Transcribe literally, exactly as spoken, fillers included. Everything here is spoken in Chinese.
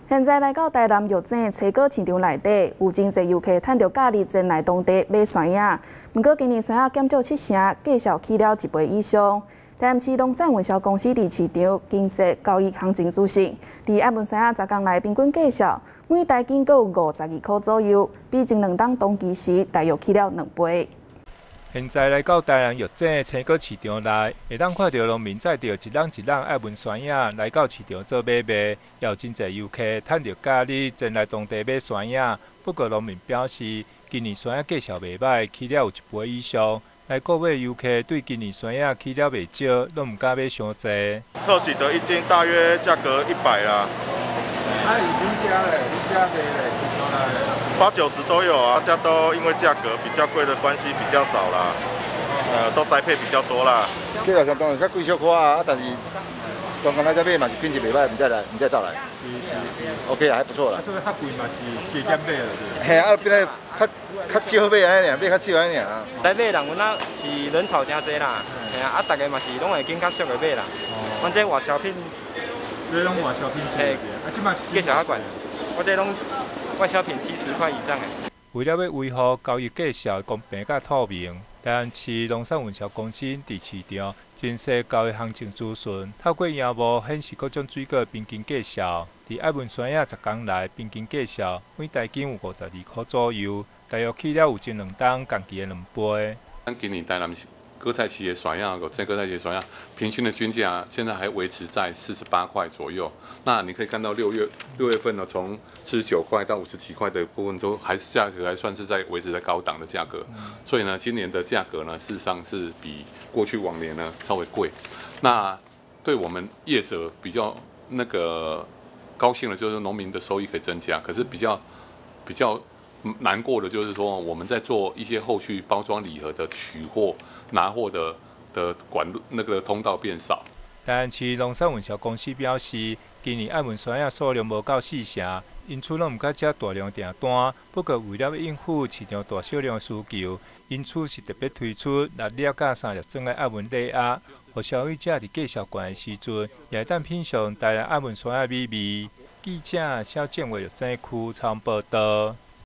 现在来到台南药井青果市场内底，有真侪游客趁着假日前来当地买山野。不过今年山野减少七成，计销去了一倍以上。台南市农产运销公司伫市场经设交易行情资讯，伫爱文山野十天内平均计销每台斤各有五十二块左右，比前两档同期时大约去了两倍。 现在来到台南药井青果市场内，会当看到农民载着一人一人爱文山野来到市场做买卖，也有真侪游客趁着假日前来当地买山野。不过农民表示，今年山野价销袂歹，去了有一倍以上。来购买游客对今年山野去了袂少，都唔敢买伤济。 特许的一斤大约价格一百啦。 啊，已经加嘞，已经加嘞，市场内。 八九十都有啊，大家都因为价格比较贵的关系比较少啦，呃，都栽培比较多啦。 价格上当然较贵小可啊，但是刚刚来这买嘛是品质袂歹，唔再来，唔再走来。OK 啊，还不错啦。 啊，所以较贵嘛是加减买了。 嘿啊，变咧较较少买安尼尔，买较少安尼尔。 来买人，阮啊是人潮真济啦，嘿啊，啊，大家嘛是拢会紧较俗的买啦。阮这外销品， 这拢外销品。嘿，啊，即卖价销较悬，我这拢。 外销品七十块以上诶。 为了要维护交易价销公平甲透明，台南市农产运销公司伫市场真实交易行情资讯，透过荧幕显示各种水果平均价销。伫爱文山野十天内平均价销每台斤有五十二块左右，大约去了有前两档同期的两倍。 咱今年台南割菜期的山药，有这割菜期的山药，平均的均价现在还维持在四十八块左右。那你可以看到六月六月份呢，从四十九块到五十七块的部分都还是价格还算是在维持在高档的价格。所以呢，今年的价格呢，事实上是比过去往年呢稍微贵。那对我们业者比较那个高兴的就是农民的收益可以增加，可是比较比较难过的就是说我们在做一些后续包装礼盒的取货。 拿货的的管路那个通道变少。 台南市农产运销公司表示，今年爱文山野数量无到四成，因此拢毋敢接大量订单。不过为了要应付市场大小量的需求，因此是特别推出六粒甲三粒装的爱文礼盒，互消费者伫价销悬的时阵，也会当品尝台南爱文山野美味。记者肖建伟由这区采访报道。